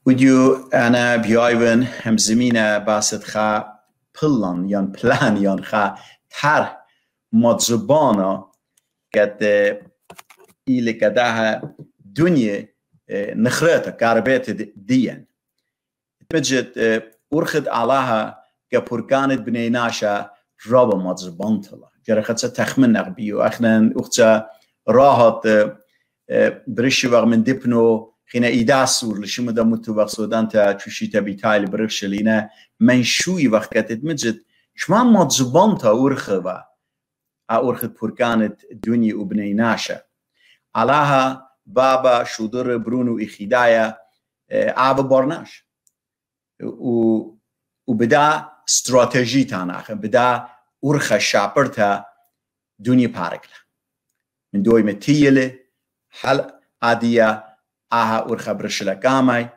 وديو أنا بيايون هم زمينة باسد خا بلان يان بلان يان خا تر مدزبانا قد إلي كداها دنيا نخرطة كاربات ديان مجد أرخد علىها كبركانت بني ناشا رابا مدزبانتلا جرخت تخمن أغبيو أخنا أختا راحت برشي وغ من دبنو خينا إيداسور لشما دا متوبخ سودان تا تشوشيتا بيتايل برخشلينا منشوي وقت كتت مجد شما مدزبانتا أرخوا أرخد بركانت دنيا وبني ناشا علىها بابا شودر برونو إخيدايا آب بارناش وبدا استراتيجي تاناخ بدا أرخا شابرتا دنيا باركلا من دوي متيلة حل عادية آها أرخا برشلا كاماي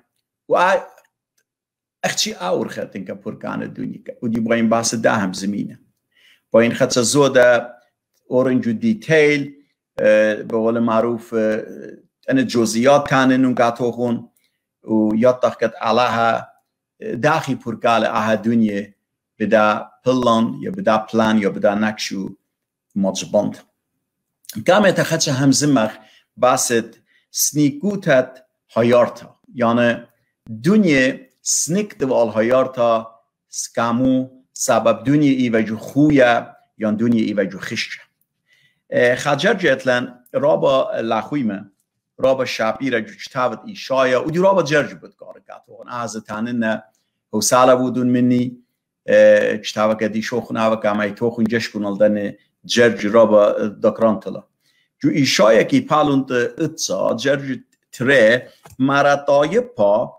أختي أرخا تنكا بركان الدنيا ودي باين باس داهم زمينة باين خدسا زودا أورنجو ديتيل بقول معروف أنا جزئيات تانن نقاطوهن ويطاقت علىها داخل بركالة آها دنيا بدا بلان يا بدا بلان يا بدا نكشو مجبانت كامت خدسا هم زمخ باست سنيكوتت هايارتا يعني دنيا سنيك دوال هايارتا سكامو سبب دنيا إيواجو خويا يعني دنيا إيواجو خشة خجر جتلن رابا لخويمه رابا شابيرا جو چتاوت إيشايا ودي رابا جرج بود كاركاتو أعزتانن هو سالة بودون مني چتاوت كدي شوخن آوكا ما يتوخن جشكون الدن جرج رابا دكرانتلا جو إيشايا كي بالونت اتسا جرج تري مراتاي با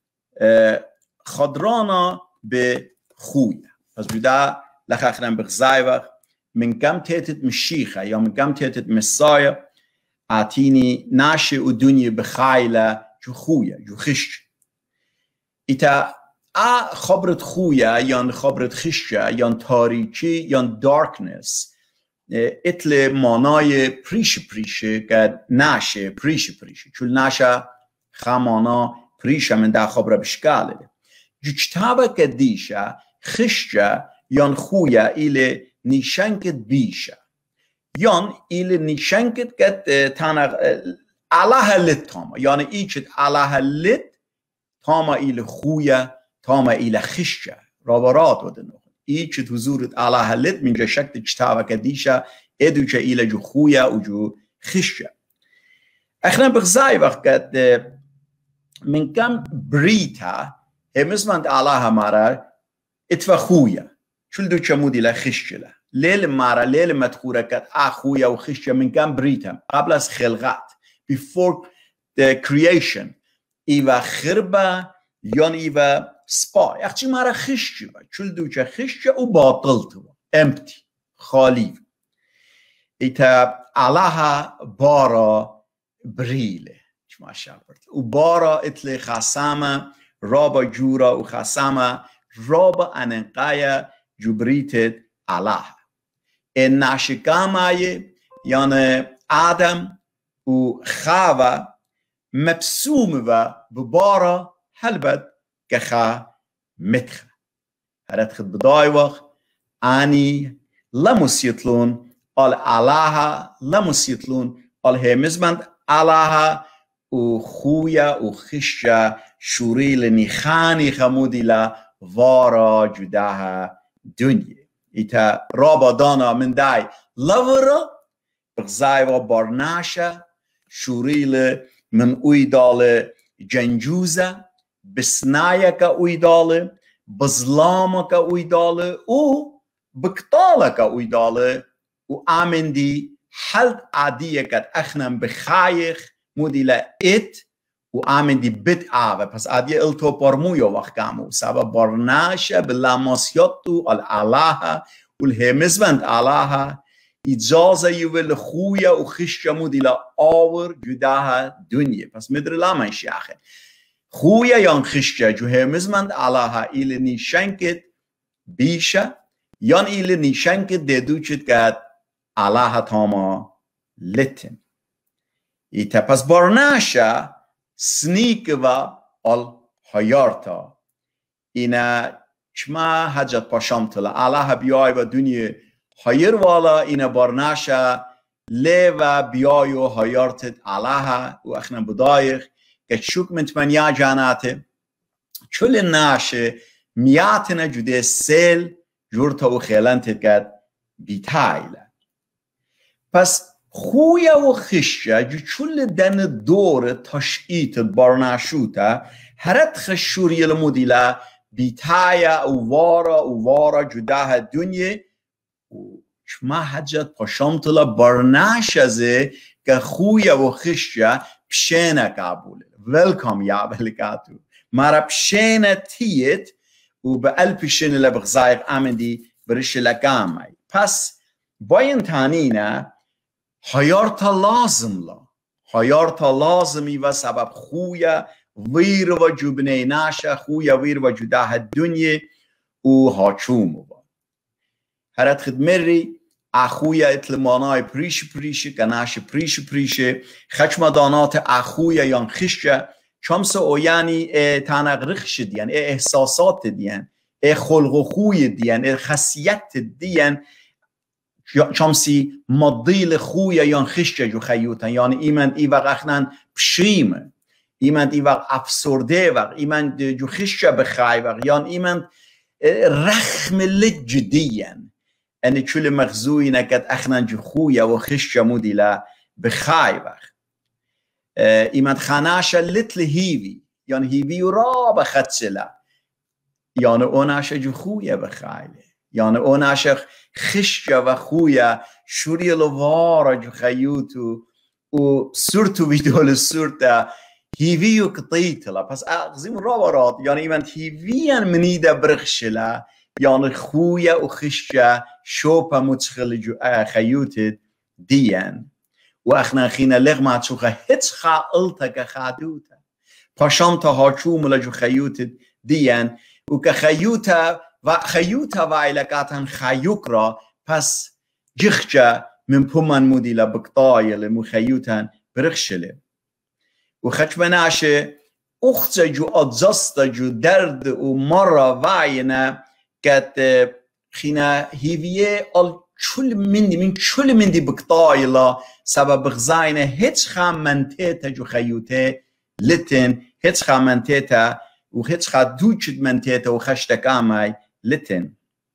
خدرانا بخويا پس بدا لخخنم بغزايوخ من كم تيتت مشيخة يا من كم تيتت مسايا عطيني ناشئ الدنيا بخايلة جو خويا جو خش إتا خبرت خويا يان خبرت خشة يان تاريكي يان داركنس اتل مانای پریش که ناشه پریش چون ناشه خمانا پریش من در خبره بشکاله جوچتابه که دیشه خشجه یان خویا ایل نیشنکت بیشه یان ایل نیشنکت که تانا علاها لت تاما یعنی ایچت علاها لت تاما ایل خویا تاما ایل خشجه رابرات ودنو ایچت حضورت علاها لت من جا شکت چتابه که دیشه ادو چه ایل جو خویا و جو خشجه اخنا بغزای وقت من كم بريتا همزمند علاها مارا اتفا خويا شل دو چمودي لا خشجه ليل مارا ليل مدخوره كت خويا و خشجه من كم بريتا قبل از خلقات before the creation ايوا خربه يان ايوا سپا اخچی مارا خشجه شل دو چه خشجه و باطل تو empty خالی ایتا علاها بارا بریله ما شابرت و بارا اتل خسامه رابا جورا و خسامه رابا انقایا جبریتت علاها این ناشکامای یعنی آدم و خاوه مبسوم و ببارا هلبت که خا متخه هرت خد بدای وقت آنی لمسیتلون آل علاها لمسیتلون آل همزمند علاها و خویا و خشجه شوریل نیخانی خمودی لا وارا جداها دنیا ایتا رابا دانا من دای لورا بغزای و بارناشه شوریل من اویدال جنجوزه بسنایه که اویدال بظلامه که اویدال و بکتاله که اویدال و آمن دی حلت عادیه که اخنم بخایخ موديلا ات وآمن دي بت آوه پس عادية التو برمويو وقامو سبا برناشا باللاماسياتو العلاها والهمزبند علاها إجازة يول خويا وخشة موديلا آور جداها دنيا پس مدر لامان شاخه خويا يان خشة جو همزبند علاها إلي نيشنكت بيشا يان إلي نيشنكت ديدوچت قد علاها تاما لتن ایتا پس بارناشا سنیک و آل hayarta ina çma hacet paşamtıla Allah biyay ve dünya hayır vala ina barnaşa le ve biyay و hayartet Allah و اخنا بدایخ که شوک متمنیا جاناته چول ناشه میاتنا جده سیل جورتا و خیلانتت قد بیتایلا پس خویا و خشیا جو چول دن دور تشعیت برناشوتا هرت خشوری المدیلا بیتایا و وارا جده دنیا و شما حجت پاشامتلا برناشازه که خویا و خشیا پشینه قبوله welcome یا بلکاتو مرا پشینه تیت و به الپشینه لبغزایق آمدی برش لگامای پس باین تانینا حیارتا لازمی و سبب خویا ویر و جبنه ناشه خویا ویر و جده دنیا و هاچوم با هرت خدمری اخویا اتلمانای پریش کناش پریش خشمدانات اخویا یان خشه چمس او یعنی تنقرخش دیان احساسات دیان خلق و خوی دیان خاصیت دیان چمسی مدیل خویا یان خشه جو خیوتن یعنی ایمند ای وقت اخنان پشیمه ایمند ای وقت افسرده وقت ایمند جو خشه بخای وقت یعنی ایمند رخم لج دیان ان چول مغزوی نکد اخنان جو خویا و خشه مدیلا بخای وقت ایمند خاناش لتل هیوی یعنی هیوی را بخدسلا یعنی اوناش جو خویا بخایله یعنی اوناش خشه و خویا شوری لوارا جو خیوتو و سورتو بیدول سورتا هیوی و قطیتلا پس اغزیم را برات یعنی ایمند هیوی منیده برخشلا یعنی خویا و خشه شوپا متخل جو خیوتت دیان و اخنا خینا لغمات شوخه هیچ خالتا که خادوتا پاشامتا هاچوم لجو خیوتت دیان و که خیوتا و ایلکاتن خیوک را پس جخجا من پومن مودیلا بقطایل مخیوتن برخشله و خچمناشه اخت جو ادزست جو درد و مرا واینا کت خینا هیویه ال چول مندی بقطایلا سبب غزاینه هیچ خامنتیتا جو خیوته لتن هیچ خامنتیتا و هیچ خدوچت منتیتا و خشتکامای لتن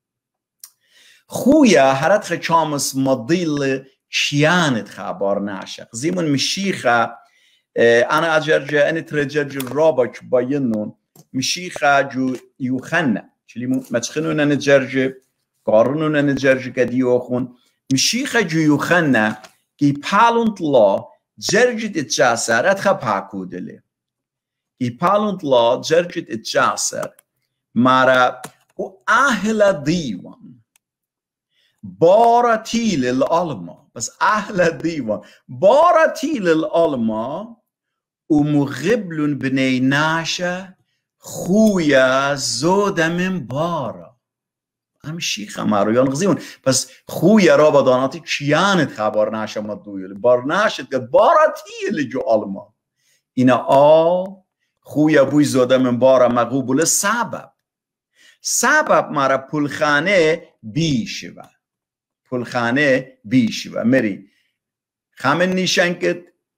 خویا هرت خچامس مدیل شیانت خبر ناشق زیمون مشیخه انا اجرجه ان ترجج رابك باينون مشيخه جو يوخنا چلی متخنون نجرجه قارنون نجرجه كديوخون مشيخه جو يوخنا كي بالونت لا جرجت اتجاسر اتخا باكودله كي بالونت لا جرجت اتجاسر مارا و اهل ديوان بارا تيل الالما بس اهل ديوان بارا تيل الالما ومغبل بني ناشا خويا زودا من بارا هم شيخه مارو يان غزيون بس خويا رابا داناتي چيانت خبر ناشا مدويل بار ناشت قد بارا تيل جو الما اینا خويا بوي زودا من بارا مغوبل سبب مارا پولخانه بیشوه پولخانه بیشوه مری خامن نیشنکت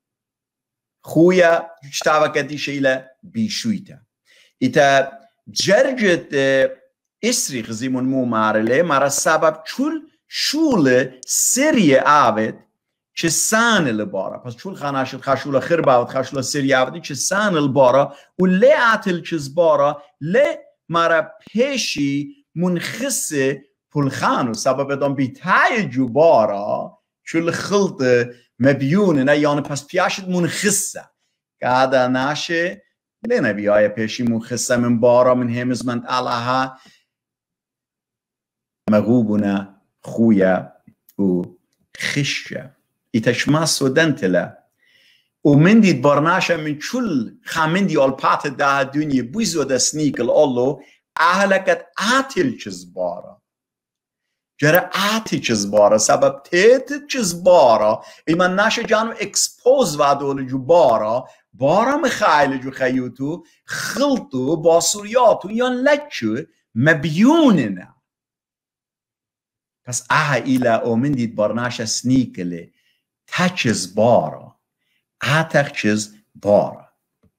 خویا جتاوا کدی شیله بیشویتا ایتا جرجت اسری خزیمون مو مارله مارا سبب چول شول سری آوید چه سان البارا پس چول خاناشت خشول خیر باود خشول سری آویدی چه سان البارا و لی عتل چیز بارا لی مارا پیشی منخص پولخانو سبب دام بیتای جو بارا چول خلط مبیونه نه یعنی پس پیاشت منخصه که هذا ناشه لنا بیای پیشی منخصه من بارا من همز من الله مغوبنا خویا و خشه ایتشما سودنتلا و من دید برناشه من چول خامندی آلپات ده دنیا بویزو دستنیکل آلو اهلکت آتل چیز بارا جرا آتی چیز بارا سبب تیت چیز بارا ایمان ناشه جانو اکسپوز وادول جو بارا بارا مخايل جو خيوتو خلطو باسورياتو يان لچو مبيوننا پس إلى أومن ديد برناش سنيكلي تاچز بارا تاچز بارا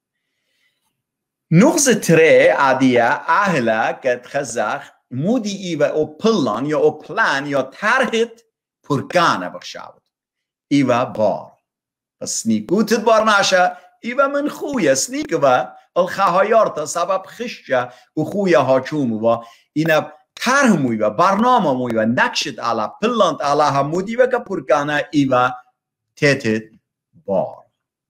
نغز تري عادية أهلا كد خزاخ مودي إيوه أو بلان يا أو بلان يا ترهت پركانا بخشاود إيوه بار بس سنيكو تد برناشا إيوه من خويا سنيكوه الخهايارتا سبب خشجة وخويا هاچوموه إينا ترهمويوه برنامه نكشت على بلانت على هموديوه که پركانا إيوه تيتت بار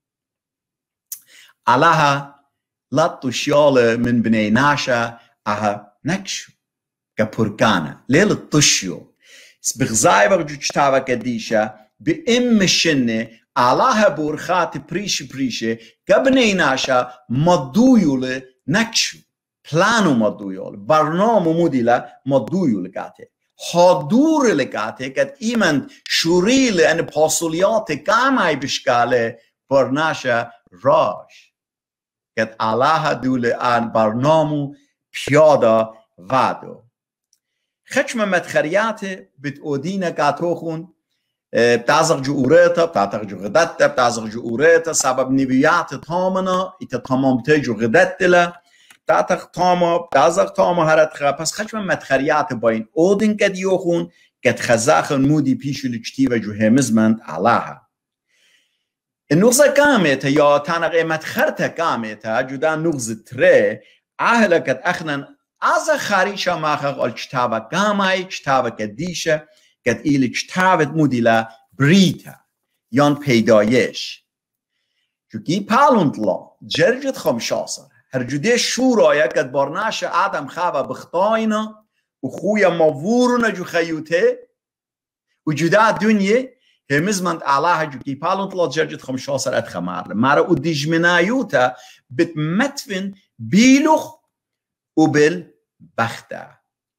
علىها لطو شيال من بني ناشا نكشو كبركانا ليل الطشيو بغزاي بغجو چتاوه كديشا بإمشنه علىها بورخات بريشة كبني ناشا مدويول نكشو بلانو مدويول برنامو مديلا مدويول كاته حضور لكاته كد إيمن شوريل ان پاسوليات كاماي بشكاله برناشا راش كد علىها دول ان برنامو پیادا وادو خشم مدخريات بتقودينا كاتوخون بتازق جو أوريتا بتازق جو غدتا بتازق جو أوريتا سبب نبيات تامنا إتا تمام تجو غدتلا بتازق تاما هرتخا پس خشم مدخريات باين أودين كديوخون كد خزاخن مودي بيشو لجتيوة جو همزمند علىها النغزة كامتا يا تانغ مدخرتا كامتا جدا نغزة تري أهلا كد أخنن از خاريشا ماخق الكتابة كاماي كتابة كديشة كد إلي كتابة موديلا بريتا يان بيدايش جوكي بالوند لا جرجت خمشاصر هر جوده شورايا كد بارناشا آدم خواه بختاينا وخويا مورنا جو خيوته وجوده دنيا همزمند علىها جوكي بالوند لا جرجت خمشاصر ادخمار مارا ودجمنايوتا بتمتفن بيلوخ وبالبختة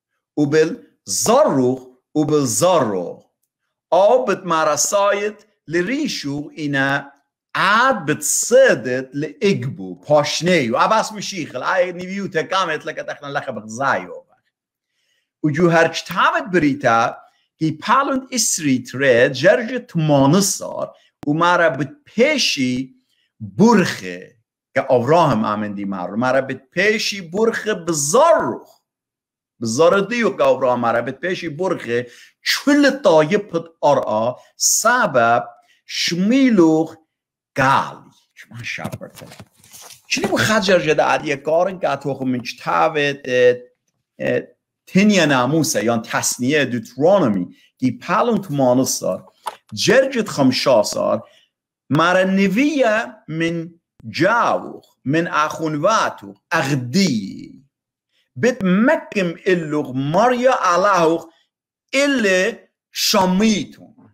وبالزروخ وبالزروخ أو بتمارسايت لريشو إنا عاد بتصدت لإقبو باشنيو أباس مشيخل أي نبيوتا كامت لك تخنا لك بغزايو وجو هرچ تابت بريتا كي بالوند إسري تريد جرجة تمانصار ومارا بتبشي برخه كأبراهام آمن دي مرة بتبشي برخه بزروخ بزرديو كأبراهام مرة بتبشي برخه چل طايبت أرآ سبب شميلوخ قالي شما شابرت چلی بخجر جدا عدیه کارن که اتوخو من چتاوت تنیا ناموسه یا تصنیه دوترونومی که پالون تو مانستار جرجت خمشاسار مارا نویه من جاوخ من اخونواتو اغدی بت مكم اللغ مريا علىه إلا شميتون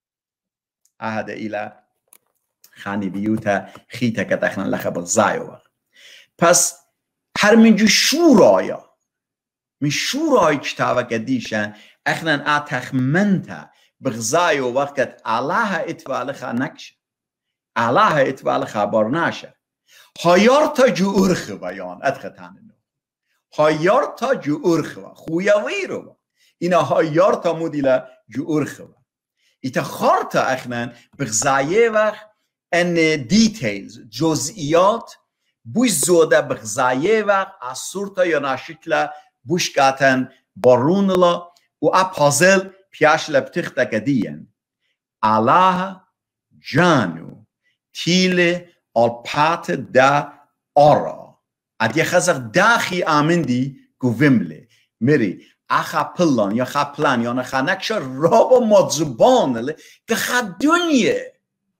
هذا إلى خاني بيوتا خيتا كتخنا لخا بغزايو پس هر منجو شورايا من شوراي كتابة كديشان اخنا اتخمنتا بغزايو وقت علىها اتوالخا نكش علىها اتوالخا برناشا هايارتا جو ارخ بيان اتختاننو هايارتا جو ارخ خويا ويرو اینا هايارتا موديلا جو ارخ ایتا خارتا اخنا بغزايو وقت ان ديتيلز جزئيات بوش زوده بغزايو وقت اسورتا یا ناشکلا بوش کاتن بارونلا و اپازل پیاش لبتختا کدین الله جانو تیل الپات دا آرا ادیه خزق داخی آمندی گویمله میری اخا پلان یا خا پلان یا نخا نکشا رابا مدزبان که خا دنیه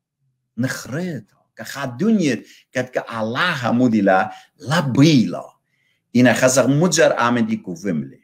نخریتا که خا دنیه که الله مودیلا لبیلا اینا خزق مجر آمندی گویمله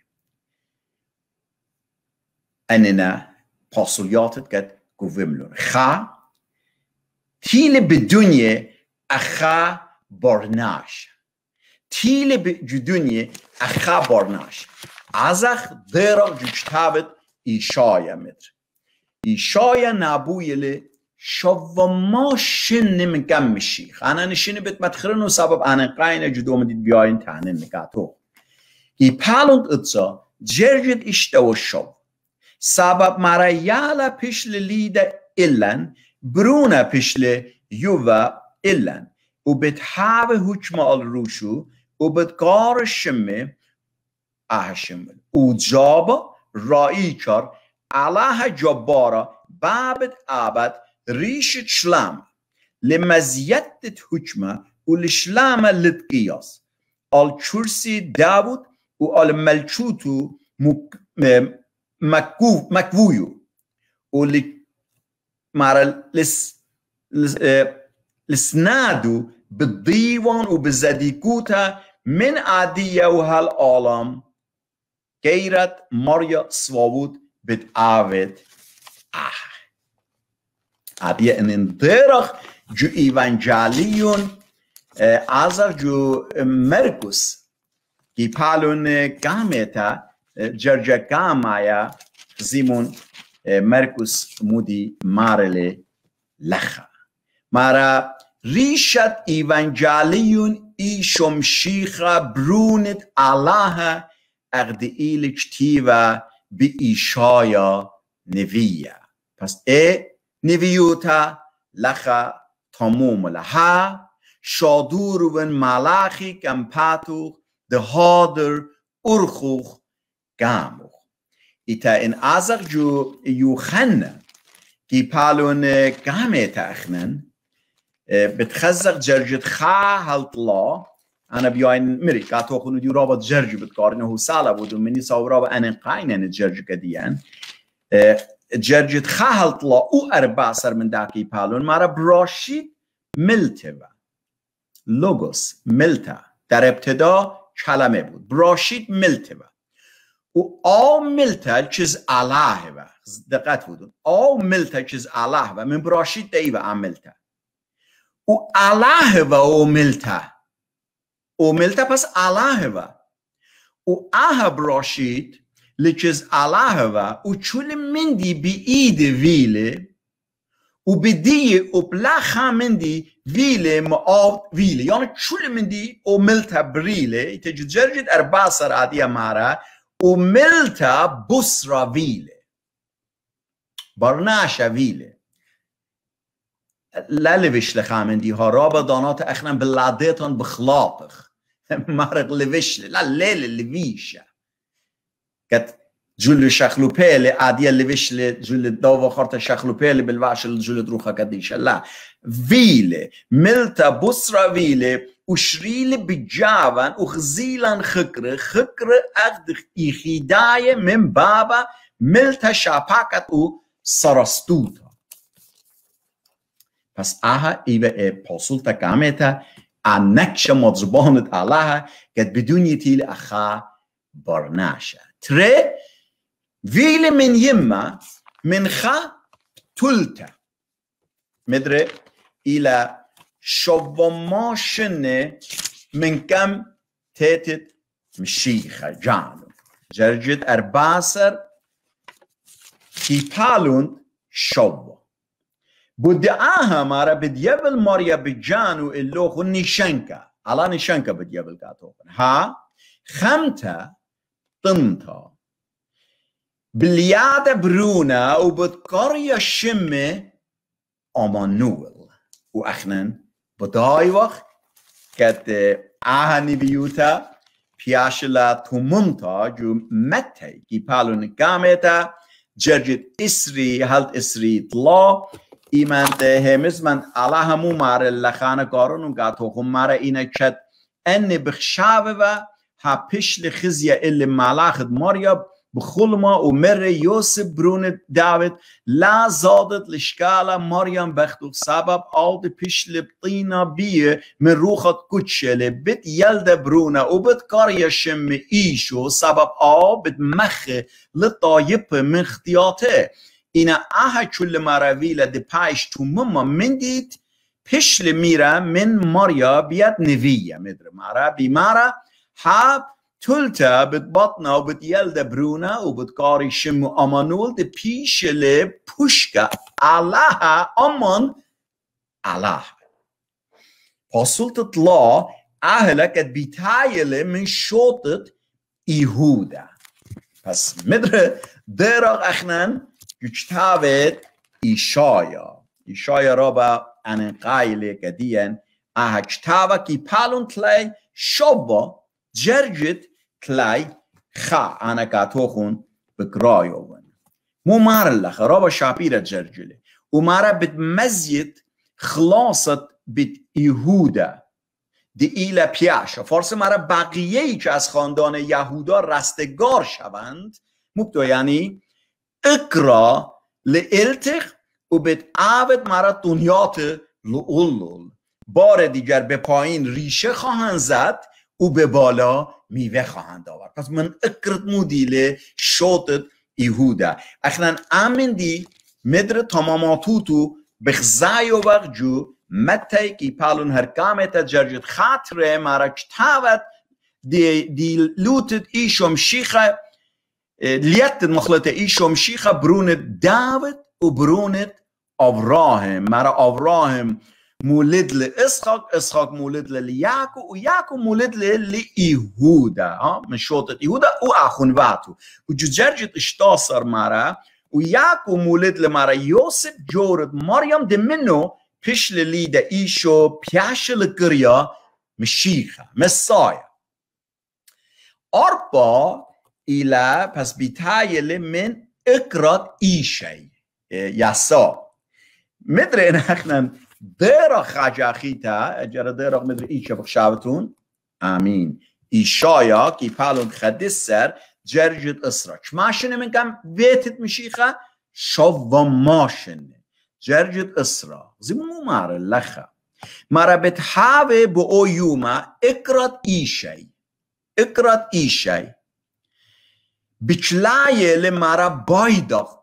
اننا پاسولیاتت که گویملون خا تیل بدنیا اخا برناش تیل بدنیا اخا برناش ازخ درا جو کتابت ایشایا مدر ایشایا نبویل شوما شن من كم مشيخ أنا نشين بتمتخرن سبب أنا قاين جدوم دي بياين تانن نكاتو كي بالوند اتسا جرجت اشتو الشو سبب مرا يالا پشل ليدا إلن برونا پشل يوفا إلن وبتحاوي هجمة الروشو وبتقار الشمي أهشمل وجابا رائيكار علىها جبارة بابد آبد ريشة شلام لمزيتة هجمة والشلامة لتقياس الچرسي داود والملچوتو مكويو واللي مارا لسنادو بالديوان وبالزديكوتا من عادية وهالعالم غيرت ماريا سوابود بتعاود عادية ان اندرخ جو ايوانجاليون ازر جو مركوس كي بالون قامتا جرجا قامايا زيمون مركوس مودي مارلي لخا مارا ريشت ايوانجاليون اي شمشيخا برونت الله اغدئيل اجتيوه بي ايشايا نوية پس نویوتا لخا تموم لها شادور ون ملاخی کمپاتو ده هادر ارخوخ گاموخ ایتا این ازر جو یوخن کی پالون گامه تاخنن بتخزق جرجت خا هالطلا انا بیاین مری قاتو خونو دی رابط جرجی بتقارنه هو سالا بودو منی صورا انا قاینن جرج کدیان جرجت خا هالطلا او ارباسر من داکی پالون مارا براشید ملتوا لوگوس ملتا در ابتدا کلمه بود براشید ملتوا و آ ملتا چیز الله و دقت بودون آ ملتا چیز الله و من براشید دی و عملتا و الله و او ملتا پس الله و اه براشید لچیز الله و چول مندی بی اید ویله و بدی بلخا مندی ویله معاود ویله یعنی چول مندی او ملتا بریله تجرجت ارباسر عادیه مارا و ملتا بسرا ویله برناشا ویله لالوش لخامندی ها رابا دانات اخنا بلادیتان بخلاطخ مرق لوش لا لیل لویشه كت جل شخلوبيل عادية اللي وش جل الدوة خرطة شخلوبيل بالوعش الجل دروخة قديشة لا فيلة ملتا بصرة فيلة وشريلة بجاوان وخزيلان خكر أخد إخداية من بابا ملتا شاباكت و سرستوتا بس آها إيبا بوصولتا كامتا عنكشة مضبانت علىها قد بدون يتيل أخا برناشة تري فيل من يما من خا تلتا مدري إلى شواماشن من كم تيتت مشيخة جانو جرجت أرباسر كي بالون شوا بدعاها مارا بديبل ماريا بجانو اللوخ نيشنكا على نيشنكا بديبل كاتوخن ها خمتا طنطا بليادة برونا وبتقرية شمة أمانويل وأخنن بداي وقت كت آهني بيوتا بياشلا تومنتا جو متى كي بالون كامتا جرجت إسري هلت إسري طلا إيمان تهمز من على همو مار اللخانة قارن وقاتو هم مار إينا كت أني بخشاوه ها پشل خزیه اللي ملاخد ماريا بخلما ومر يوسف برون داود لا زادت لشكاله مريم بختو سبب آل دي پشل بطينا بيه من روخت كتشل بت يلد برونا وبت كاريا شم ايشو سبب بت مخ لطايب من اختياته اینا آها چول مراویل دي پایش تو مما من دید پشل میره من ماريا بیاد نویه مدر مارا بیمارا ها تلتا بتبطنا وبتيلدا برونا وبتقاري شم أمانول دي بيش اللي بوشكا علىها أمان علىها فصلت الله أهلك بيتايل من شوطة يهودا پس مدر درق اخنان كتابت إيشايا رابا أن قايلة كديان كتابة كي بالون تلاي شوبا جرجت تلاي خا أنا كاتوخون بقرايوون مو مارلخ رابا شابيرة جرجلي ومارا بتمزيت خلاصة بت يهودا دی ایل پیاش فارس مرا بقیه‌ای که از خاندان یهودا رستگار شوند مبتو یعنی اقرا لالتق و بت عبد مرا دنیات لولول بار دیگر به پایین ریشه خواهند زد و به بالا میوه خواهند آورد پس من اقرت مودیل شوتت یهودا اخنان امن دی مدر تماماتوتو بخزای و بخجو متى كي بالون هركامة جرجت خاطره مارا كتابت دي لوتت إيشو مشيخة ليت مخلطة إيشو مشيخة برونت داود وبرونت أبراهيم مارا أبراهيم مولد لإسحاق إسحاق مولد لياكو وياكو مولد لإيهودا من شوطة إيهودا وأخونواتو وجو جرجت اشتاصر مارا وياكو مولد لمارا يوسف جورد مريم دي منو پیش لیده ایشو پیش لگریا مشیخه مسایا اربا ایلا پس بیتایل من اقرات ایشی یسا مدر این اخنان دیرا خجاخیتا اجرا دیرا مدر ایشه بخشاوتون امین ایشایا کی پالون خدیس سر جرجت اسرا چماشنه من کم ویتت مشیخه شو ماشنه جرجت اسرا زمو مار لخا مارا بتحاوي بو يوما اقرات ايشي بچلاي لمارا بايداق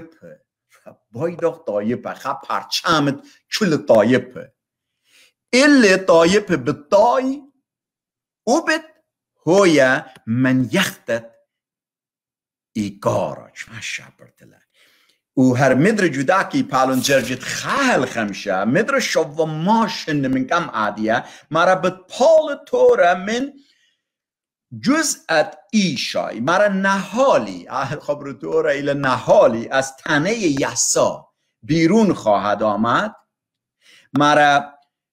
طايب خا پرچمت چل طايب اللي طايب بالطاي وبت هويا من يختت ايقارا ما شابرت لك و هر مدر جدا کی پالون جرجت خال خمشه مدر شو ماشن من کم عادیه مرا بد پال تورا من جزءت ایشای مرا نهالی خبر تورا الى نهالی از تنه یسا بیرون خواهد آمد مرا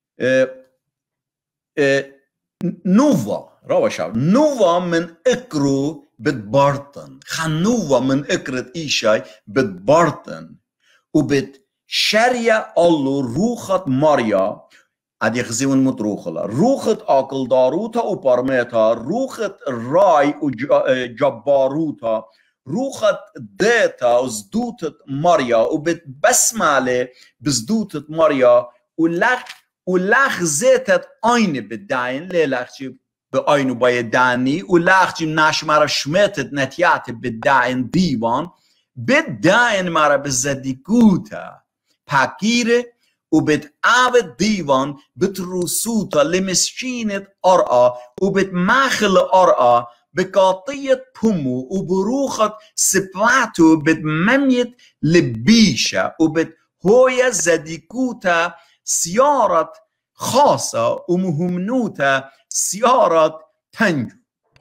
نووا من اکرو بتبارتن خنوة من اقرت ايشاي بتبارتن وبت شريا الله روخت ماريا ادي خزيون متروخلا روخت اكل داروتا و بارميتا روخت راي و جباروتا روخت ديتا و زدوتت ماريا وبت بسمالي بزدوتت ماريا و لخ زيتت اين بداين ليلخشي به آینو باید دانی و لختی نش مرا شمتت نتیات به داین دیوان به داین مرا به زدیگوتا پاکیره و به آب دیوان به رسوتا لمسکینت آرآ و به مخل آرآ به قاطیت پمو و بروخت سپلاتو به ممیت لبیشه و به هوی زدیگوتا سیارت خاصة ومهمنوتا سيارات تنجو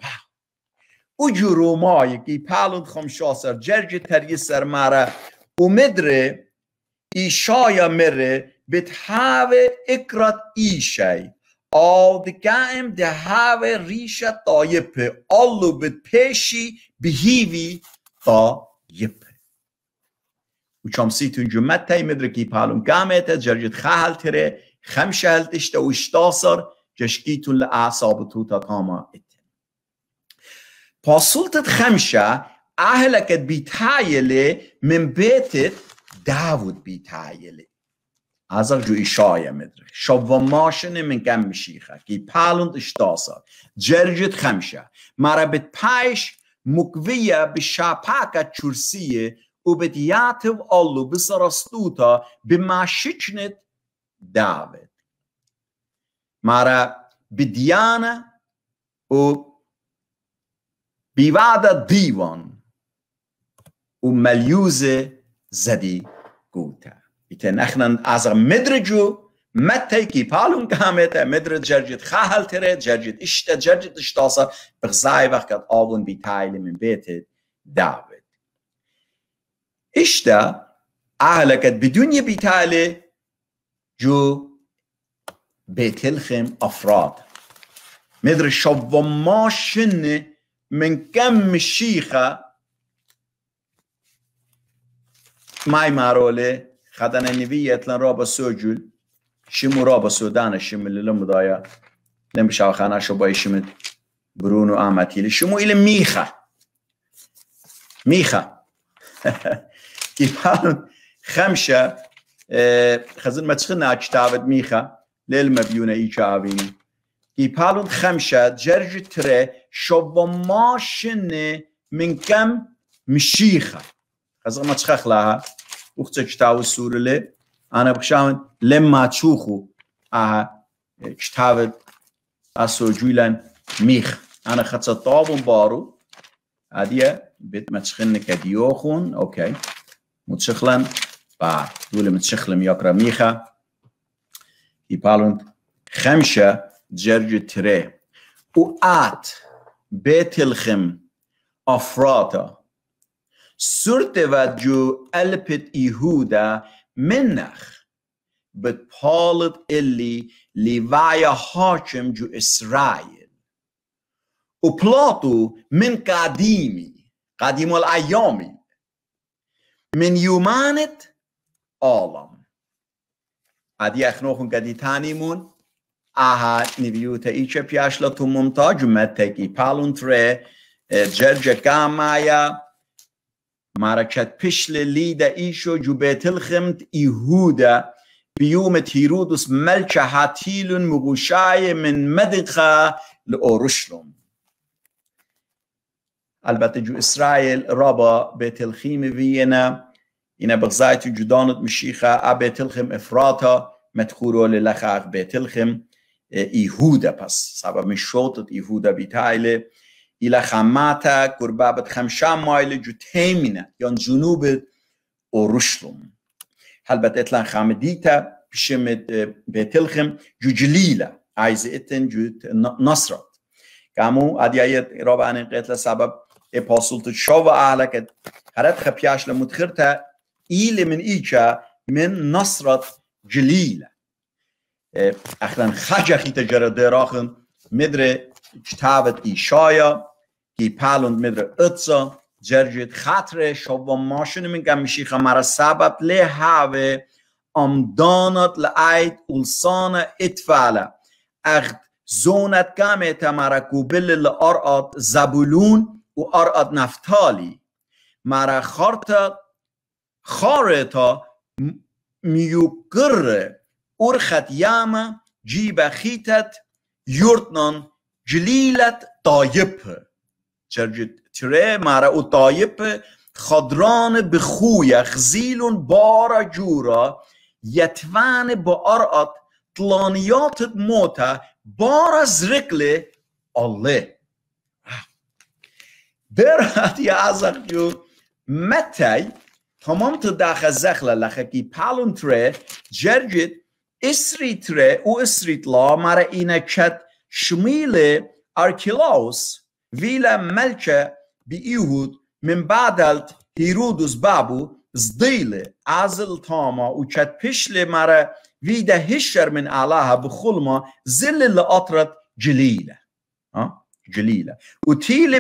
وجرو ماي كي بالون خمشاسر جرج تريسر مارا ومدري إيشايا مرة بتحاوي اقرات إيشاي او دقائم دهاوي ريشة طايبه اللو بتبشي بهيوي طايبه وشامسيتون جمعتاي مدري كي بالون قامت جرجت خاهل تره خمسة هلتشتا واشتاصر جشكيتون لأعصابتو تقاما اتن پاسولتت خمسة أهلكت بيتايلي من بيتت داود بيتايلي ازر جو إشايا مدري شو ماشن من كم مشيخة كي بالوند اشتاصر جرجت خمسة مرا بتبايش مكوية بشاپاكا چورسية وبتياتو اللو بسرستوتا بماشيچنت داود مرا بديانة و بیوعد دیوان و ملیوز زدی گوتا ایتن اخنان از مدرجو متى كي بالون كامتا مدرد جرجت خاهل تريد جرجت اشتا جرجت اشتاصا بغزاي وقت آبون بيتايل من بيت داود اشتا اهلكت بدون بيتايل جو بيت الخم افراد مدر شو ماشن من كم شيخة ماي مارولي خدنا النبي لن رابا سوجل شمو رابا سودان شم اللي لم ضايا لم بشاو خانا شو باي شمت برونو آماتيلي شمو إلى ميخا كيف حالون خمسة خزن ما تخلنا كتابة ميخا للمبيونة إيش عابيني كيف حالون خمسة جرج ترى شو ماشن من كم مشيخة خزن ما تخخ لها وقت كتاب السورة لي أنا بخشاون لما تشوخو كتابة أسوجيلان ميخ أنا خدت طابون بارو هادية بيت متشخلن كديوخون أوكي متشخلن بعد دول متشخلن يقرأ ميخا يبالون خمسة جرج تري وآت بيت الخم أفراتا سورت وجو ألبت يهودا منخ بتبالد اللي ليفايا حاكم جو إسرائيل وبلاطو من قديم الأيامي من يومانة عالم عدي أخنوخن قدي تانيمون نبيوتا إيشا بياشلتو ممتاج متكي بالون تري جرجة كامايا ماركت بشل ليدا إيشو جو بيت الخمت يهودا بيوم هيرودس ملكة هاتيل مغوشاي من مدخة لأورشلم البته جو إسرائيل رابا بيت الخيم فينا إنا بغزايتو جدانت مشيخة بيت الخم إفراطا مدخورو للخاق بيت الخم يهودا بس سبب من شوطت يهودا بيتايله إلى خماتا قربابت 5 مايل جو تيمينة يان جنوب أورشلم هلبت اتلان خامديتا بشمت بيت الخم جو جليلة عايز اتن جو نصرت كامو اديايت رابع عن قتل سبب اپاسلت شو اهلك هرت خبياش لمدخرتا إيلي من إيجا من نصرت جليلة اخلان خجخي تجرى دراخن مدر كتابت إيشايا كي بالوند مدر اتسا جرجت خطر شو ماشون من قمشيخة مرا سبب لهاوه امدانت لأيد ألسان اتفاله اخد زونت كامت مرا قبل لأرقات زبولون و أرقات نفتالي مرا خارتا ميوكر أرخت ياما جيب خيتت يورتنان جليلت طايب جرجت تري مرا و طايب خضران بخويا خزيلون بارا جورا يتوان بأرقات طلانيات موتا بارا زرقل الله برات يا أزاقيو متى تمام تداخل زخلة لخكي بالون تري جرجت اسري تري و اسري طلا مرا إنا كت شميل أركيلاوس فيلا ملكة بيهود من بعدلت هيرودس بابو زديلة عزل تاما و كت بشل مرا ويدا هشر من علاها بخلما زل اللي أطرت جليلة جليلة و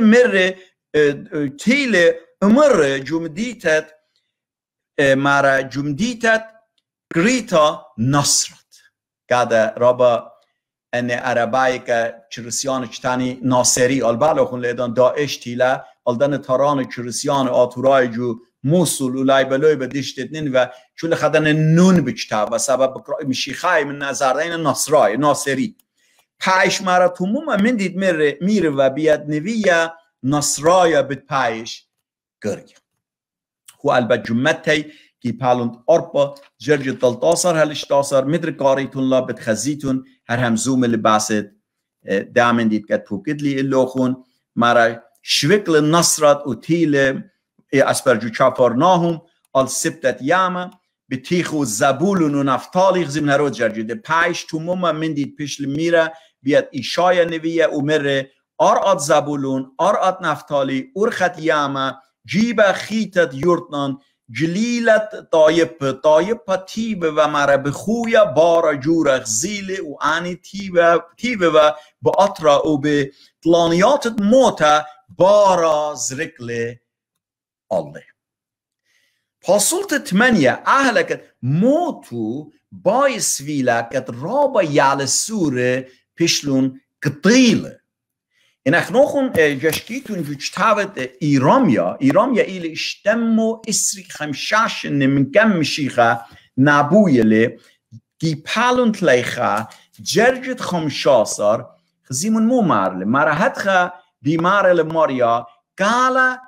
تيل مر جمديتت مرا جمديتت غريتا نصرت قاعدة رابا ان عربايك چرسيان چتاني ناصري البالو خون ليدان داعش تيلا الدن تاران چرسيان آتوراي جو موصل ولاي بلوي بديشتتنين و چول خدن نون بچتا و سبب مشيخاي من نظردين ناصري پایش مرا تموما من دید میره و بیاد نویه نصرایا بد پایش گرگ هو البته جمعتی کی پالوند اربا جرج تلتاسر هلش تاسر مدر کاریتون لا بد خزیتون هر همزوم لباسد دامن دید کت پوکدلی اللوخون مرا شوكل نصرت وتيل اسبرجو چافرناهم السبتت ياما بتيخو زبولون ونفتالي خزيم نرود جرجده پایش تو موما من دید پیش میره بیاد ایشای نویه و مره ارعاد زبولون ارعاد نفتالی ارخت یاما جیب خیتت یورتنان جلیلت طایب تیبه و مره بخویا بارا جورخ زیله و آنی تیبه و با اطرا و به طلانیاتت موتا بارا زرکل الله پاسولت 8 اهلکت موتو بايس فيلا كت رابا يال السورة بيشلون قطيلة إن أخنوخن جشكيتون جوجتاوت إيراميا إلي اشتمو إسري خمشاشن من كم مشيخة نابويلي كي بالون تليخة جرجت خمشاسر خزيمون مو مارلي مرهتخة دي مارل ماريا قالا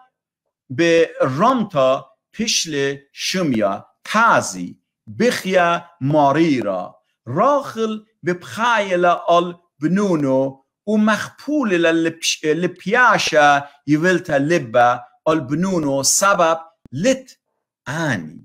برامتا بيشل شميا تازي بخيا ماريرا راخل ببخايل البنونو ومخبول لبياشا يولتا لبا البنونو سبب لت آني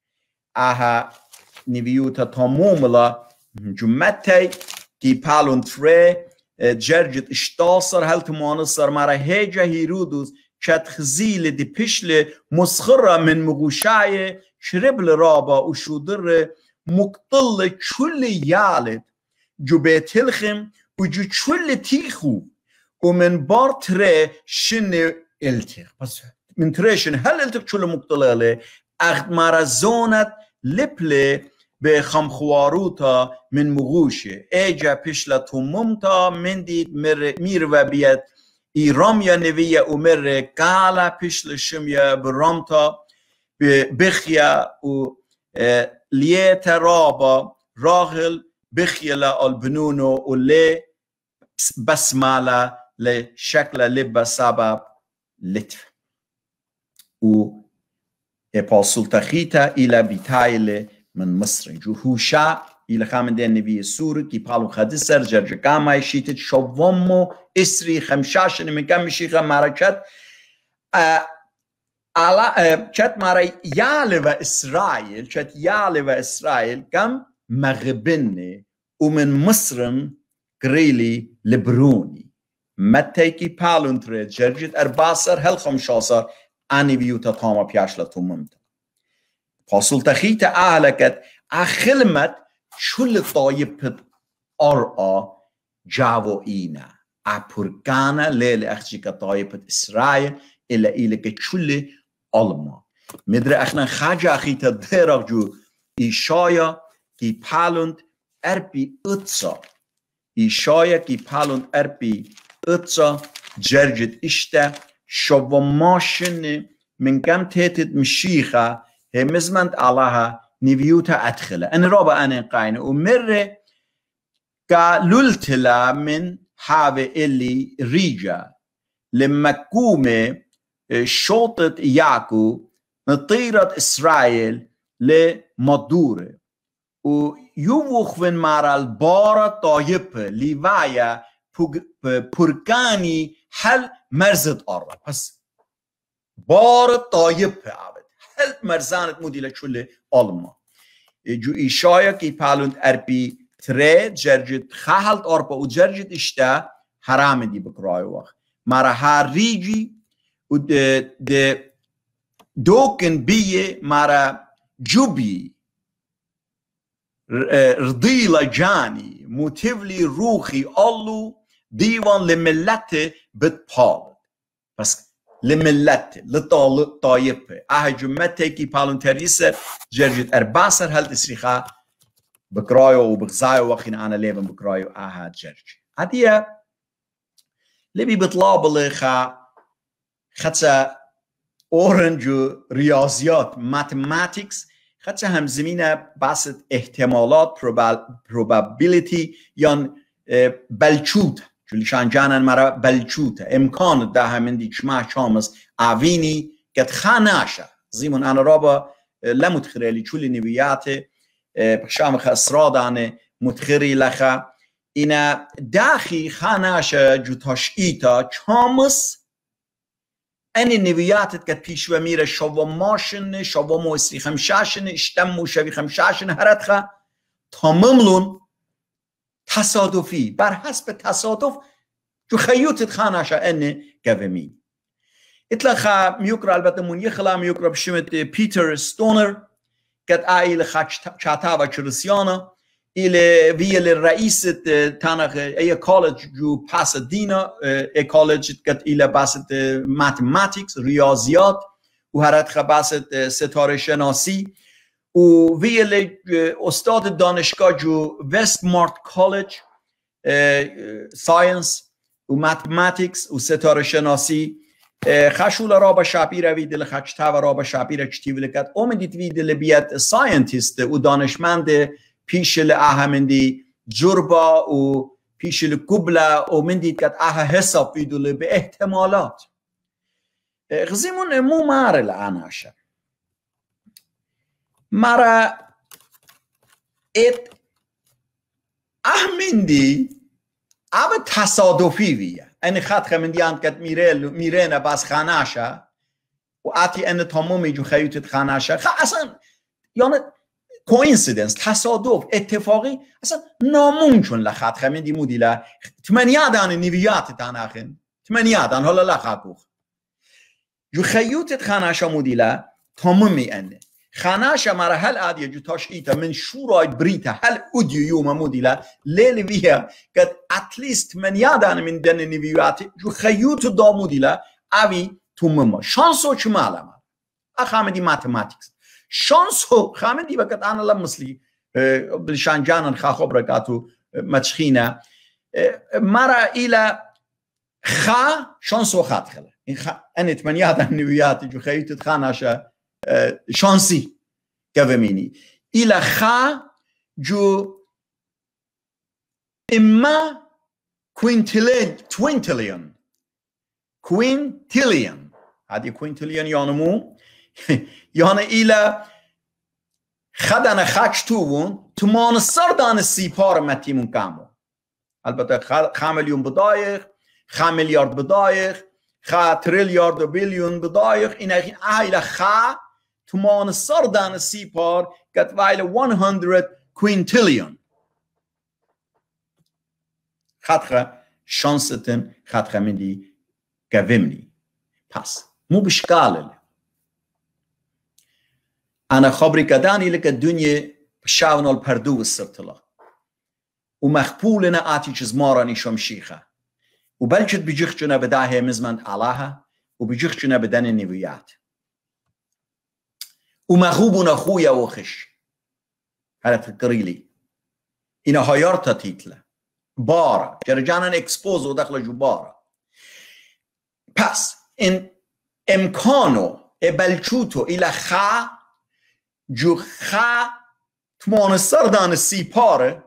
اها نبيوتا تموملا جمتي كي بالون تري جرجت اشتاصر هل مانصر مرا هيجا هيرودوس شد خزيل دي بيشل مسخرة من مغوشاية شرب لرابا وشودر مقتل كل يالد جو بيتلخم وجو كل تيخو ومن بار تري شن التخ بس من تري شن هل التخ كل مقتل اخد مرزونت لبلي بخمخواروتا من مغوشه ايجا بيشل تمومتا من ديد مير و بيت إيراميا نبيه ومر قالا بيشل شميا برامتا بخيا و ليتا رابا راغل بخيلا البنونو ولي بسمالا لشكل لبا سبب لطف و باسلتخيتا إلى بيتايل من مصر جوهوشا إلى خامن دين نبي سورة كي بالو خدسر جرجة قاما يشيتت شوامو إسري خمشاشن من كم شيخة ماركت على شت مارا يالي وإسرائيل شت يالي وإسرائيل كم مغبني ومن مصر قريلي لبروني متى كي بالو انتري جرجة أرباسر هل خمشاسر أني بيوتا تاما بياشلا توممتا فاسلتخيتا أهلكت أخلمت شل طايبت أرآ جاو إينا أبرقانا ليل أخشيك طايبت إسرائيل إلا إلك شل ألما مدر أخنا خاجة أخيتا ديرك جو إيشايا كي بالوند أربي أتسا إيشايا كي بالوند أربي أتسا جرجت إشتا شو ماشن من كم تيتت مشيخة هي مزمنت علىها نبيوتا أدخله أنا رابع أنا قاينة ومرة كالولتلا من حاوة اللي ريجا لما كومة شوطت ياكو نطيرت إسرائيل لمدورة ويوخ من مارا البارة طايبة ليوايا بركاني هل مرزت أرى بس بارة طايبة عبد هل مرزانت مديلة شله ألما جو إيشايا كي بالوند أربي تري جرجت خالت أربا وجرجت إشتا حرام دي بكراي وقت مارا هاريجي و دوكن بيه مارا جوبي رضيلة جاني موتيفلي روخي ألو ديوان لملته بتبال بس لملته لطايبه جمته كي بالون تريسة جرجت أرباسر هل تسريخا بكرايو وبغزايو وخين أنا ليبن بكرايو جرجي هدية لبي بطلاب لخا خدسة أورنجو رياضيات mathematics خدسة هم زمينة باسط احتمالات probability يان بلچوت جلشان جانن مرا بلچوت امکان ده همین دی شما شامس آوینی کت خاناشا زیمون انا رابا لمتخريلي چولی نویات بخشام خسرادانه متخري لخا اینا داخی خاناشا جو تشئیتا چامس این نویاتت که پیش و میره شوا ماشن شوا موسی خمشاشن اشتم موشوی خمشاشن هرد خوا تماملون تصادفی بر حسب تصادف جو خیوتت خاناشا این گومی اتلاخا میوکر البته من یخلا میوکر بشمت پیتر ستونر قد آیل خاچ چاتا و چرسیانا إلى via الرئيس تانخ أي college جو باسدينا أي college كت إلى باسط mathematics رياضيات وهرت خباسط ستاره شناسی و via استاد دانشگاه جو وستمارت کالج ساينس و mathematics و ستاره شناسی خشول رابا شابيرا ويد الخشتا و رابا شابيرا كتير لكت أمديت ويد لبيت scientist و دانشمند پیش اهمندی جربا و پیش قبلا و من دید که اه حساب بیدوله به احتمالات غزیمون مو مار الاناشه مرا ات اهمندی او تصادفی ویه این خط خمندیان که میره نه بس خاناشه و آتی این تمامی جو خیوتت خاناشه اصلا یعنی کوینسیدنس تصادف اتفاقی اصلا ناممکن لخط خمندی مودیلا تمنیادان نیویات تاناخن تمنیادان حالا لخاکوخ جو خیوتت خاناشا مودیلا تمامی انه خاناشا مرحل عادیه جو تاش ایتا من شورای بریتا هل اودیو یوم مودیلا لیل ویه قد اتلیست تمنیادان من دن نیویات جو خیوت دا مودیلا اوی تماما شانسو چه معلمه اخامدی ماتماتیکس شانسو خامندی وقت أنا لم مسلي بلشان جانا خاخو بركاتو متشخينا مرة إلى خا شانسو خات خلا أنا تمنيات النويات جو خيوت خاناشا شانسي كفميني إلى خا جو إما كوينتليون هذه كوينتليون يانمو يعني إلى خدنا خاش توون تمان سردان سيبار متيمون كامو البته خامليون بدايخ خامليارد بدايخ خا تريليارد بليون بدايخ إلى خا تمان سردان سيبار قد وائل 100 كوينتليون خدخه شانستن خدخه مندي قومني پس مو بشكالل أنا خبري كداني لك الدنيا شاونال پردو السرطلا ومخبولنا آتي چزماراني شمشيخة وبلجد بجيخجنا بداهي مزمند علاها وبجيخجنا بدن النبيات ومخوبنا خويا وخش هذا تذكري لي إنا هايارتا تيتلا بارا جرجانا اكسبوزو داخل جو بارا پس إن امكانو بلچوتو إلى خا جو خا تمان سردان سیپاره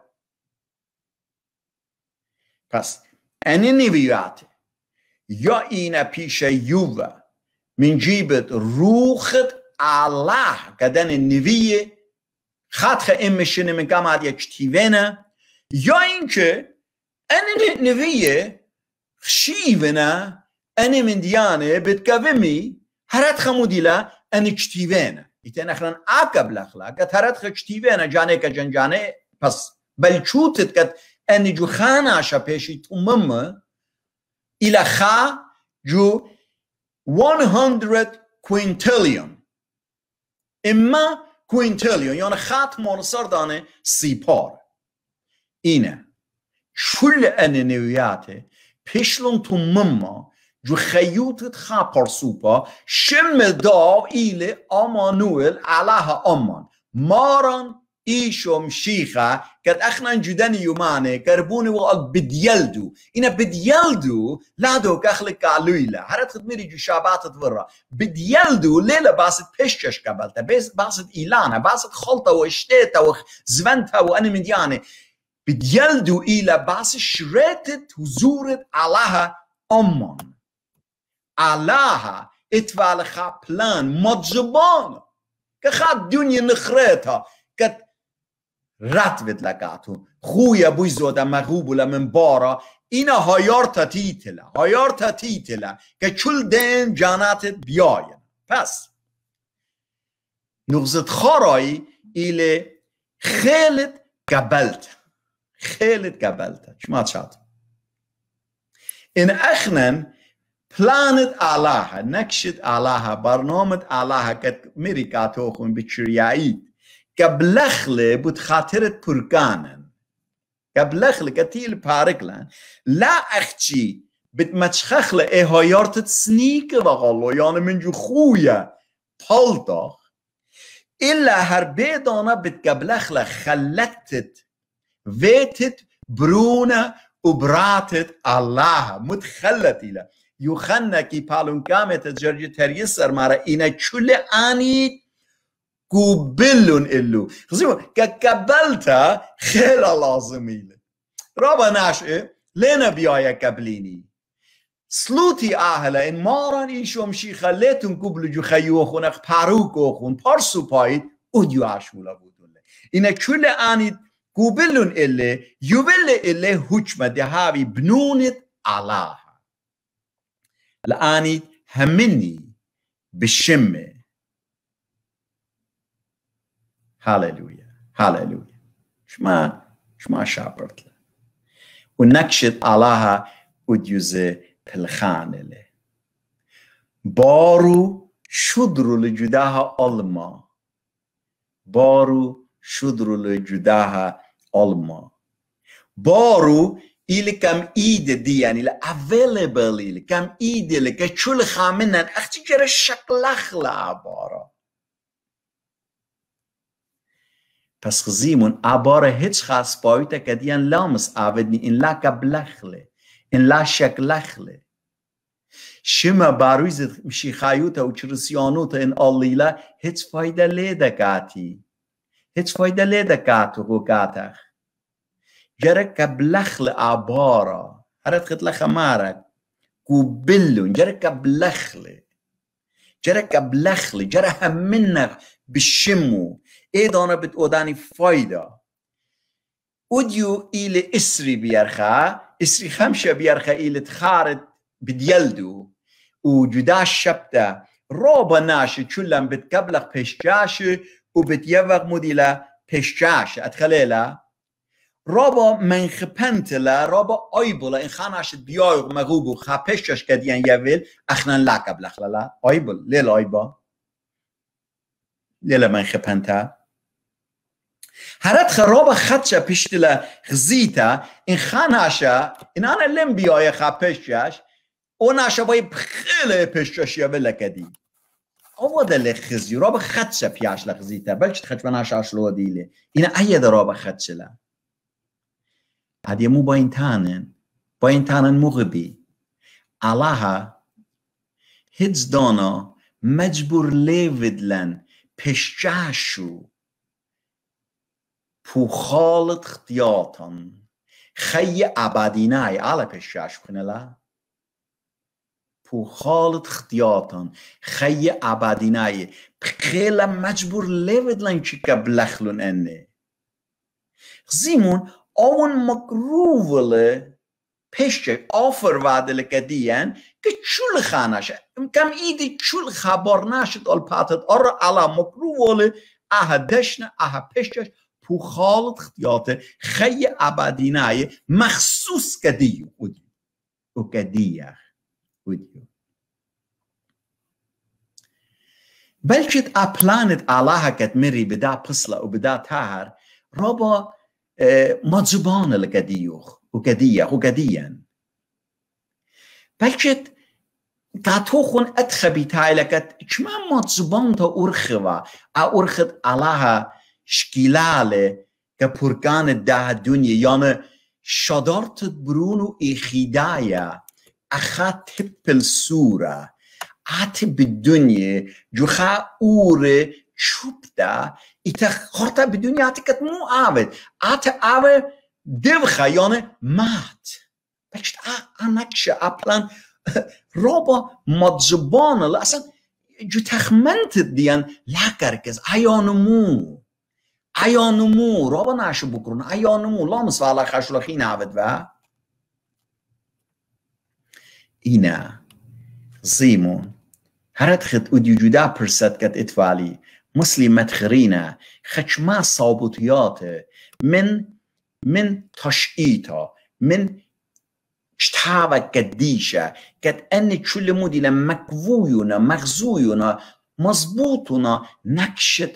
پس این نویات یا این پیش یوه من جیبت روخت الله کدن نویه خطخ امشنه من قماد یک تیوینه یا اینکه این نویه خشیوینه این من دیانه بتقومی هرات خمودیلا این تیوینه إذا نحن عقب الأخلاق كثرت خشتيفة أنا جاني كجنجاني بس بلشوتت كت أني جو خانة شبيشي تمم إلى خا جو 100 كوينتليون إما كوينتليون يعني خات مونسر دانه سيبار إنه شل أن نوياته بيشلون تمم جو خیوتت خاپر سوپا شم داو ایل آمانویل علاها آمان ماران ایشم شیخه کد اخنان جدن یومانه کربونی و اگ بدیلدو اینا بدیلدو لادو کخل کالویله هرت خد میری جو شاباتت ورا بدیلدو لیله باست پشکش کبالتا باست ایلانه باست خلطه و اشتیتا و زونتا و انمدیانه بدیلدو ایله باست شرطت حضورت علاها آمان علاها اتوال خا پلان مجبان که خا دنیا نخرتها که رتبت لقاتو خويا بوي زودا مغوبولا من بارا اینا هایارتا تیتلا که چول دین جانات بیاین. پس نغزت خارایی ایل خیلت قبلت شما تشات این اخنن پلانت آلاها نقشت آلاها برنامت آلاها که میری کاتوخون بچریایی قبلخله بود خاطرت پرکانن قبلخله کتیل پارکلن لا اخچی بتمتشخخله هایارتت سنیک وغالو یعنی منجو خویا پالتاخ إلا هربيدانا بتقبلخلا خلتت ويتت برونا وبراتت الله متخلت إلى يوخنا كي بالون كامت جرجي تريسر مارا إنا چول آني قبلون إلو خزيمو كقبلتا خيلا لازم إلي رابا ناشئ لنا بيايا قبليني سلوتي آهلا إن ماران إيشو مشي خليتون قبلو جو خيوخون اخ پاروكوخون پارسو پايد وديو عشولا بودون إنا كل آني قبلون إلي يبل إلي حكمة دهاوي بنونت علاها لآني همني بالشمة هاليلويا شما شابرت ونكشت علاها وديوزي پلخانله بارو شدرو لجداها علما بارو ایل کم ایده دی یعنی available ایل کم ایده لی که چول خامنن اختی جره شکلخ لعبارا پس خزیمون عبارة هیچ خاص باویتا که دیان لامس آودنی این لا کبلخله این لا شکلخله شما بارویزت مشی خایوتا و چرسیانوتا این آلیلا هیچ فایده لیده کاتو گوگاتخ جره کبلخل عبارا هرد خطلخ مارک قبلون جره کبلخل جره همینخ بشمو ایدانا بت اودانی فایده اودیو ایل اسری بیارخه اسری خمشه بیارخه ایل تخارد بديلدو وجدا شبتا روبا ناشي چولم بتقبلق پشجاش وبتيوغ مديلا پشجاش اتخليلا روبا منخپنتلا روبا ايبولا ان خاناش بيايغ مغوبو خا پشجاش كديان يويل اخنان لا قبلخ لا ايبول ليلا ايبا ليلا منخپنتا هرات خرابا خدشا پشتلا غزيتا ان خاناشا ان انا لم بيايغ خا پشجاش اونا شبای خیلی پشتشی ولکدی آواده لخزی رابا خدشه پیاش لخزیتا بلچت خدش بناش آشلو دیله اینا ایده رابا خدشه لا هدیه مو با این تانن مغبی علاها هیچ دانا مجبور لیودلن پشتشو پو خالت خطیاتن خی عبادینای علا پشتش کنه لا پو خالت اختیاتان خی عبادینای خیلی مجبور لیودلن چی که بلخلون انه زیمون اون مقرووله پشچه آفر وادله که دیان که چول خانشه کم ایدی چول خبر نشد آل پاتت آر علا مقرووله آها دشنه آها پشچه پو خالت اختیاته خی عبادینای مخصوص که دیو و که دیه بلکت اپلانت علاها کت مری بدا پسلا و بدا تاهر رابا مجبان لکدیوخ و کدیان بلکت کاتوخون اتخبی تایلکت چما مجبان تا ارخوا ارخت علاها شکیلاله که پرکان ده دنیا یعنی شدارت برونو ایخیدایا أخات تبل سورة عاتب بالدنيا جوخا أوري شوبتا إتا خورتا بالدنيا عاتكت مو عابد عابد دفخا يعني مات بلشت أنكشا أبلان رابا مجبانا لا أصلا جو تخمنت ديان لا كركز أيانمو رابا ناشو بكرون أيانمو لا مصفى على خشلخين عابد با اینا زیمون هرد خد اودیو جدا پرسد کت اتوالی مسلمت خرینه خشما صابوتیات من تشئيتا من اشتهاوة قديشة قد أن كل مودي مكوينا مغزوينا مضبوطنا نكشت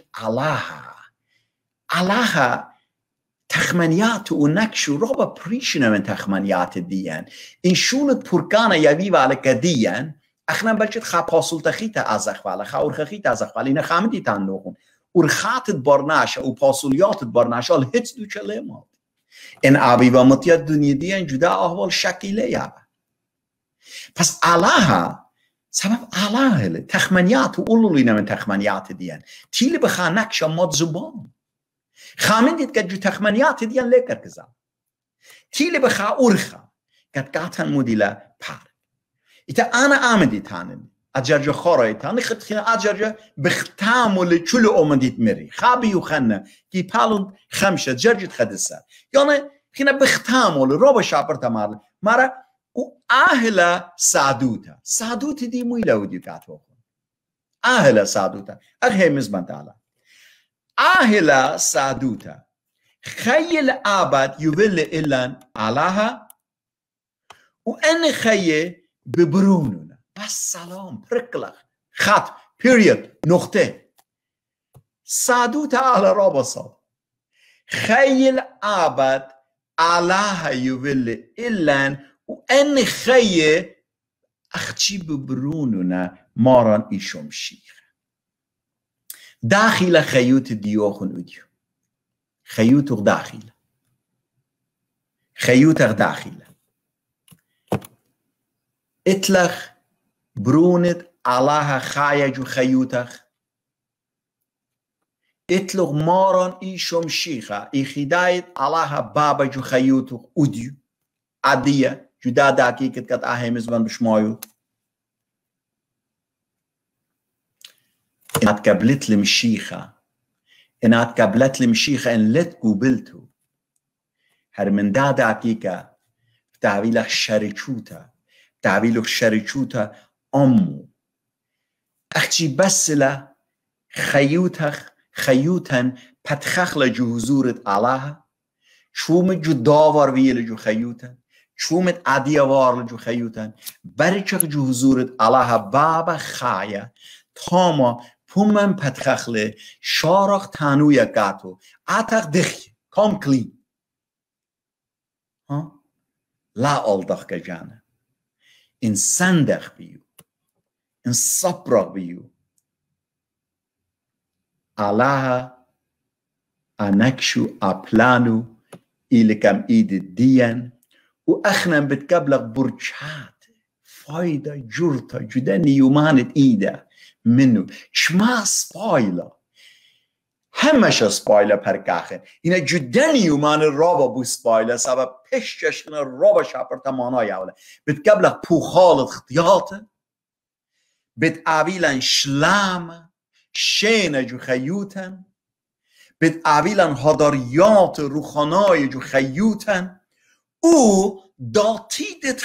علاها تخمنيات ونكش ورابا بريشنا من تخمنيات الديان إن شونت بركانا يبيب على كديان اخنا بلشت خاپاسول تخيتا ازخوالا خاورخخيتا ازخوالا إنا خامدي تانوخون ورخاتت بارناشا وپاسولياتت بارناشا الهتس دو كلمات این آبی و مطیع دنیا دیان جدا احوال شکیله یابه پس الله سبب الله تخمنیات و اولولی نمین تخمنیات دیان تیلی بخوا نکشا مد زبان خامن دید که جو تخمنیات دیان لیکر کزا تیلی بخوا ارخا کد قاتن مدیلا پار ایتا انا آمدی تانن اجرجا خورای تانی خد خیلی اجرجا بختامل چلو اومدید مری خابی و خنه کی پالون خمشه جرجت خدسه یعنی خیلی بختامل رابا شابر تمارل مارا او اهل سادوتا دی مویلا ودیو کاتو اهل سادوتا اخی مزبان تعالی اهل سادوتا خیل آباد یویل ایلان علاها و ان خیل ببرونونا بس سلام پرکلخ خط پیریود نقطه سادوت على رابصة خيل آبد علاها يويل إلان وأن خي أختي ببروننا ماران إيشوم شيخ داخل خيوت ديوخن أديو خيوت داخل خيوت داخل اتلخ برونت علاها خايج خيوتخ اتلغ ماران ايشم شيخا اخدايت علاها بابا جو خيوتخ اوديو عادية جدا دقيقة قد اهمز من بشمايو انات قبلت لمشيخا انات قبلت لمشيخا ان لت قبلتو هر من دا دقيقة تعويلخ شريكوتا تعويلخ شريكوتا أمو أختي بسلا خيوتن پتخخ لجو حضورت علاها شومت جو داور ویل جو خيوتن شومت عدیوار لجو خيوتن برچخ جو حضورت علاها بابا خايا تاما پومن پتخخ ل شارخ تانويا گاتو اتخ دخي كام كلين ها لا ألدخ كجانا إنسان دخ بيو إن صبرك بيو الله أنكشو أبلانو إلي كم إيد الدين وأخنا بتقبلك برجات فايدة جرطة جدا نيومانة إيدا منو شما سبايلة همش سبايلة پرکاخه اینا جدا نيومان رابا بو سبايلة سبب پشتشنا رابا شابر تمانا يولا بتقبلك پوخالت خطياته بتقابلن شلام شين جو خيوتن بتقابلن هداريات روخانای جو خيوتن او داتيدت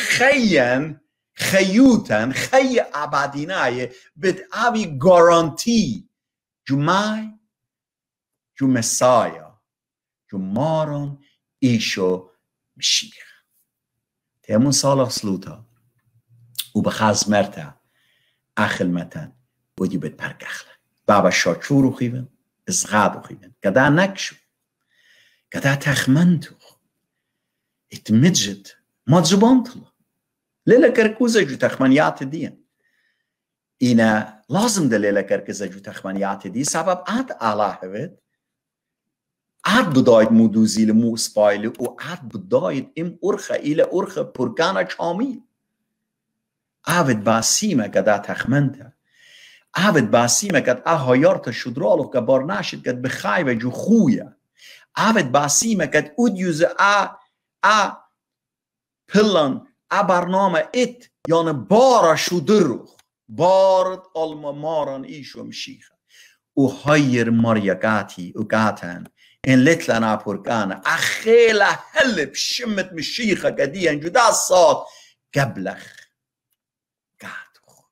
خيوتن خي عباديناي بتقابي گارانتي جو ماي جو مسايا جو مارون ايشو مشيخ تيمون صالح سلوتا وبخازمرتا أخل متن ودي بتبرق أخلا بابا شاچور وخيبن ازغاد وخيبن قدا نكشو قدا تخمنتو اتمجد ما زبانتلو ليلة كركوزة جو تخمنيات دين إنا لازم ده ليلة كركوزة جو تخمنيات دي سبب عاد الله هود عاد بدايت مودوزي لمو سبايلي وعاد بدايت ام أرخة إلى أرخة بركانا شامي عبد باسيمة قد تخمنتها عبد باسيمة قد هايارت شدرالو كبار ناشد قد بخايبة جو خويا عبد باسيمة قد أديوز پلان برنامه ات يعني بارا شدرو بارد علم ماران ايشو مشيخة وهاير مريقاتي وقاتن ان لتلنا بركانا اخيلا هلب شمت مشيخة قديا جدا الصوت قبلخ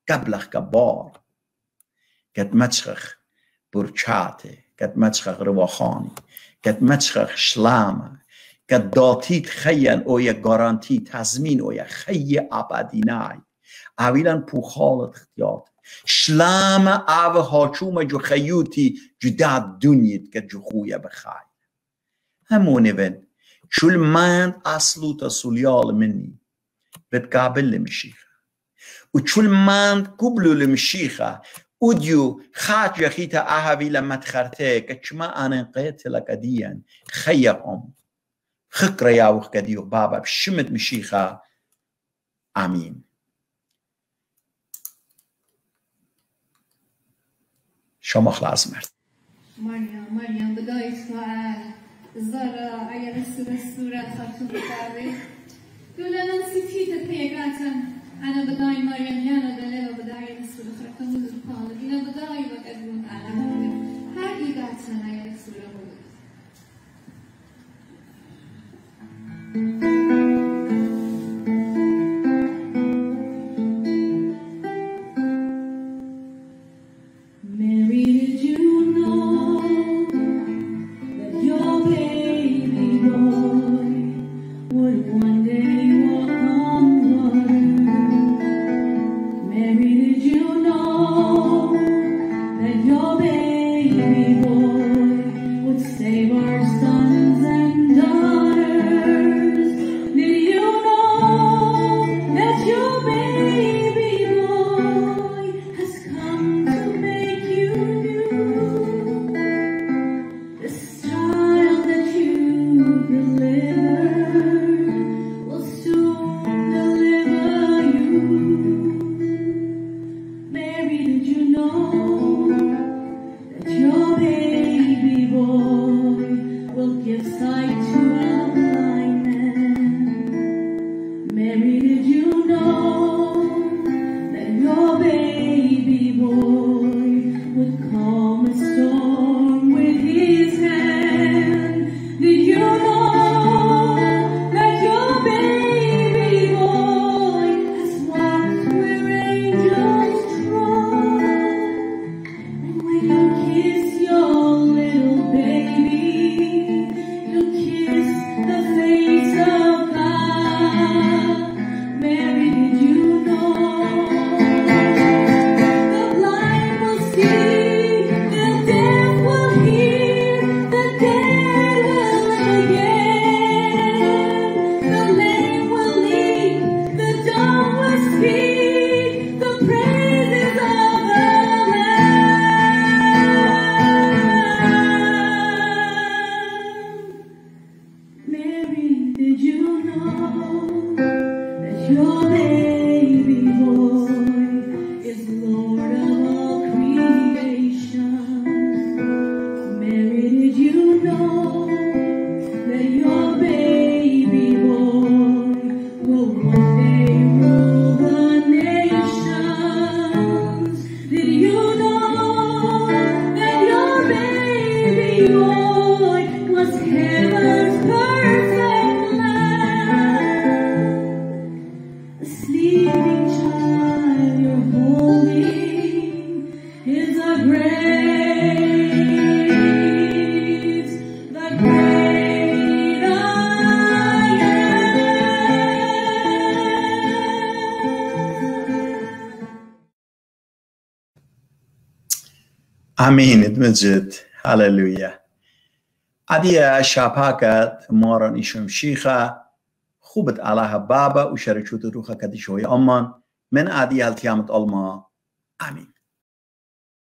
قبلخ كبار قد متشخ برچاته قد متشخ رواخاني قد متشخ شلامه قد داتيت خيان او يا غارانتي تضمين او يا خي ابديناي اويلان پوخالت اختيات شلام او هاچوم جو خيوتي جداد دنيت قد جو خويا بخاي همونه بن شول ماند اصلو تسوليال مني بتقابل المشيخة وشول ماند قبلو المشيخة وديو خاج يخيتا اهوي لما تخرته كشما انا قيتلك ديان خيقهم خكرة ياوخ كديو بابا بشمت مشيخة امين شما خلاص مرد مريم بداية سؤال زارا ايا السورة خرطوم بتاعي دولا نسيتي تبيعاتن انا بداي مريم يانا دلوا بداي السورة خرطوم القال انا بداي وقدرون على مريم حقيقاتن ايا السورة امين ادمجد هللويا عدي شاباكت مارن ایشم شیخه خوبت علىها بابا و شرکت روخه کدی شوی امان من عدي التيامت الما امين